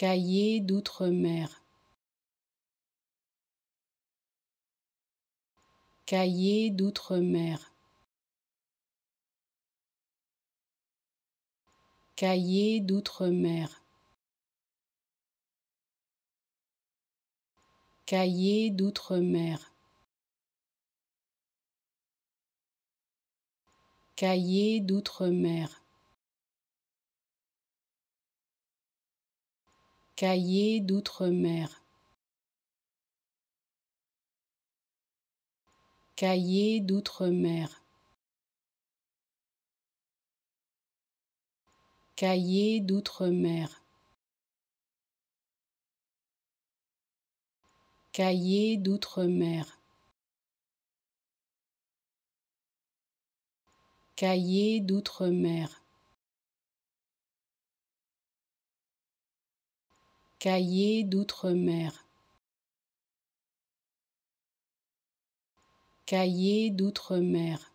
Cahier d'outre-mer. Cahier d'outre-mer. Cahier d'outre-mer. Cahier d'outre-mer. Cahier d'outre-mer. Cahier d'outre-mer. Cahier d'outre-mer. Cahier d'outre-mer. Cahier d'outre-mer. Cahier d'outre-mer. Cahier d'outre-mer. Cahier d'outre-mer.